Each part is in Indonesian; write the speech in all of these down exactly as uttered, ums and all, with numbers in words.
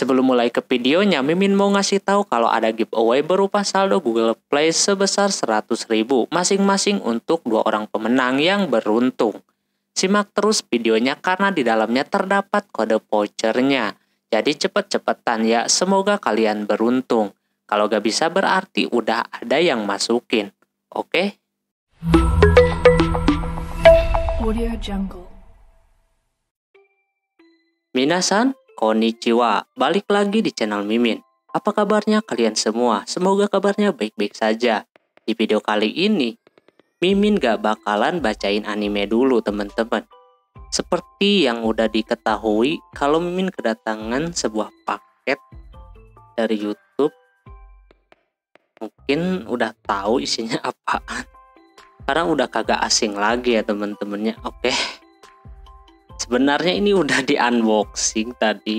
Sebelum mulai ke videonya, Mimin mau ngasih tahu kalau ada giveaway berupa saldo Google Play sebesar seratus ribu masing-masing untuk dua orang pemenang yang beruntung. Simak terus videonya karena di dalamnya terdapat kode vouchernya. Jadi cepet-cepetan ya, semoga kalian beruntung. Kalau gak bisa berarti udah ada yang masukin. Oke? Audio Jungle. Minasan, konnichiwa. Balik lagi di channel Mimin. Apa kabarnya kalian semua? Semoga kabarnya baik-baik saja. Di video kali ini, Mimin gak bakalan bacain anime dulu teman-teman. Seperti yang udah diketahui, kalau Mimin kedatangan sebuah paket dari YouTube, mungkin udah tahu isinya apaan. Sekarang udah kagak asing lagi ya teman-temannya. Oke. Sebenarnya ini udah di unboxing tadi.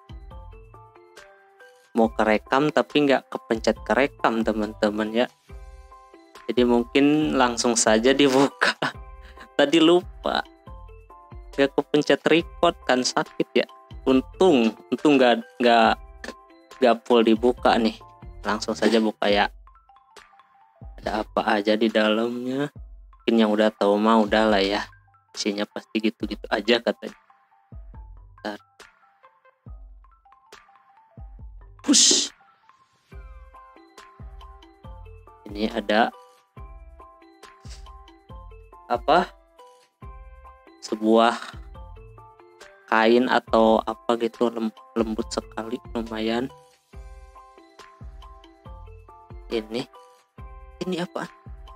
Mau kerekam tapi nggak kepencet kerekam teman-teman ya. Jadi mungkin langsung saja dibuka. Tadi lupa. Nggak kepencet record kan, sakit ya. Untung, untung nggak nggak nggak full dibuka nih. Langsung saja buka ya. Ada apa aja di dalamnya? Mungkin yang udah tahu mah udah lah ya. Isinya pasti gitu-gitu aja katanya. Bentar. Push. Ini ada apa? Sebuah kain atau apa gitu, lembut sekali, lumayan. Ini, ini apa?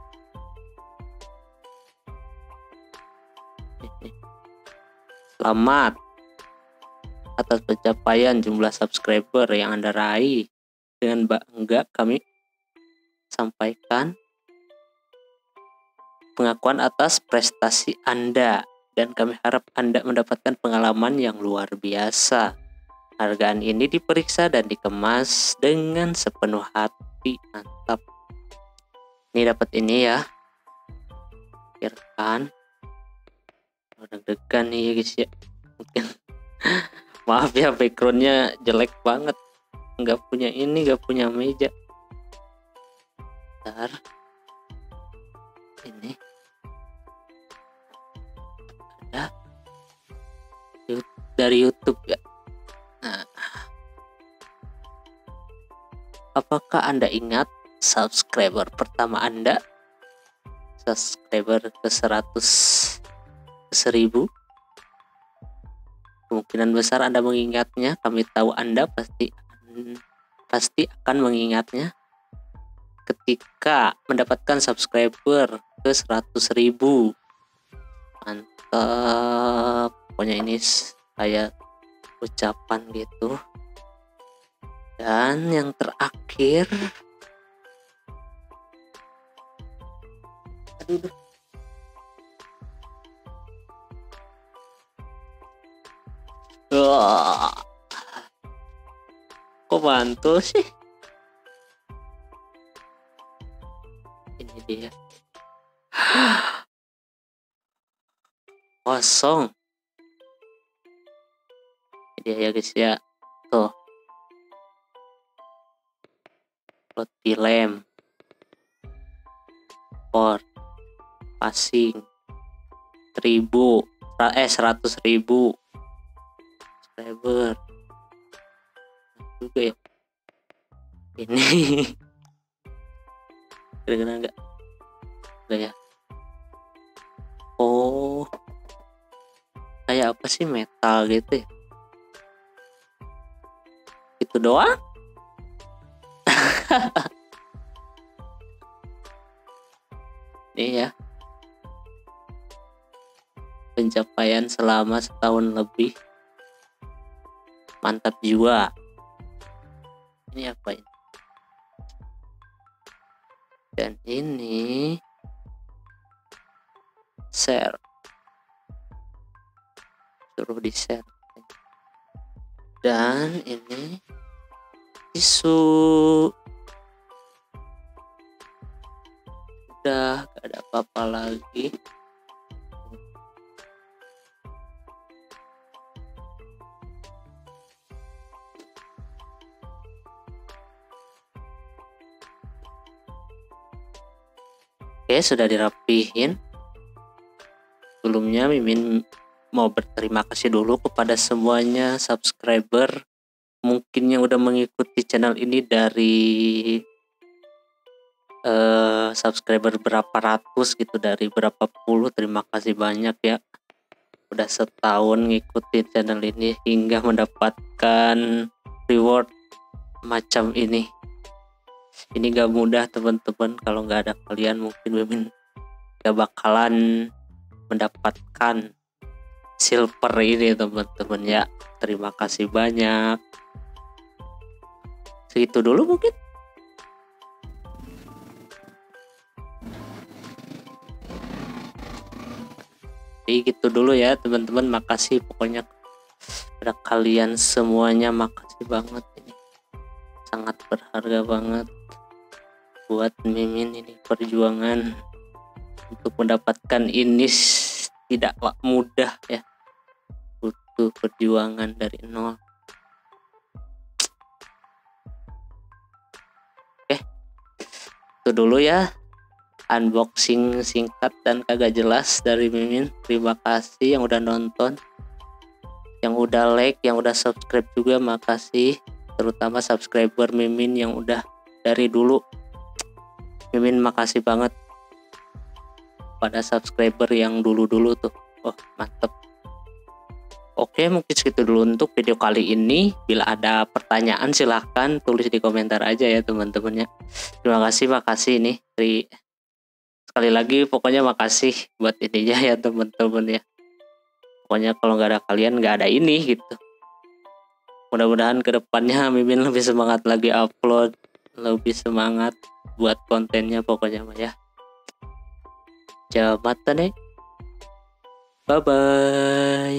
Ini. Selamat atas pencapaian jumlah subscriber yang Anda raih. Dengan bangga kami sampaikan pengakuan atas prestasi Anda. Dan kami harap Anda mendapatkan pengalaman yang luar biasa. Hargaan ini diperiksa dan dikemas dengan sepenuh hati. Mantap. Ini dapat ini ya. Pikirkan. Deg-degan nih ya guys ya. Mungkin. Maaf ya, backgroundnya jelek banget. Nggak punya ini, nggak punya meja. Bentar. Ini. Ada dari YouTube ya. Nah, apakah Anda ingat subscriber pertama Anda? Subscriber ke seratus, ke seribu. Kemungkinan besar Anda mengingatnya. Kami tahu Anda pasti pasti akan mengingatnya ketika mendapatkan subscriber ke seratus ribu. Mantap. Pokoknya ini kayak ucapan gitu. Dan yang terakhir, aduh, wah, kok mantul sih? Ini dia. Kosong. Ini dia ya guys ya. Tuh. Roti lem. Port. Passing. Seribu. Eh seratus ribu. Subscriber. Juga ya. Ini. Kira-kira enggak? Enggak ya. Oh. Kayak apa sih, metal gitu ya? Itu doang? Nih ya. Pencapaian selama setahun lebih. Mantap juga. Ini apa ini? Dan ini share. Suruh di share. Dan ini tisu. Udah gak ada apa-apa lagi. Oke, sudah dirapihin. Sebelumnya Mimin mau berterima kasih dulu kepada semuanya subscriber mungkin yang udah mengikuti channel ini dari uh, subscriber berapa ratus gitu, dari berapa puluh. Terima kasih banyak ya, udah setahun ngikutin channel ini hingga mendapatkan reward macam ini. Ini gak mudah teman-teman, kalau gak ada kalian mungkin Mimin gak bakalan mendapatkan silver ini teman-teman ya. Terima kasih banyak. Segitu dulu mungkin. Jadi gitu dulu ya teman-teman. Makasih pokoknya pada kalian semuanya, makasih banget, ini sangat berharga banget buat Mimin. Ini perjuangan untuk mendapatkan ini tidaklah mudah ya, butuh perjuangan dari nol. Oke, itu dulu ya unboxing singkat dan kagak jelas dari Mimin. Terima kasih yang udah nonton, yang udah like, yang udah subscribe juga makasih, terutama subscriber Mimin yang udah dari dulu. Mimin makasih banget pada subscriber yang dulu-dulu tuh. Wah, mantep. Oke, mungkin segitu dulu untuk video kali ini. Bila ada pertanyaan silahkan tulis di komentar aja ya teman-teman ya. Terima kasih, makasih nih. Dari sekali lagi pokoknya makasih buat ininya ya teman-teman ya. Pokoknya kalau nggak ada kalian nggak ada ini gitu. Mudah-mudahan kedepannya Mimin lebih semangat lagi upload, lebih semangat buat kontennya pokoknya mah ya. Jabat nih. Bye bye.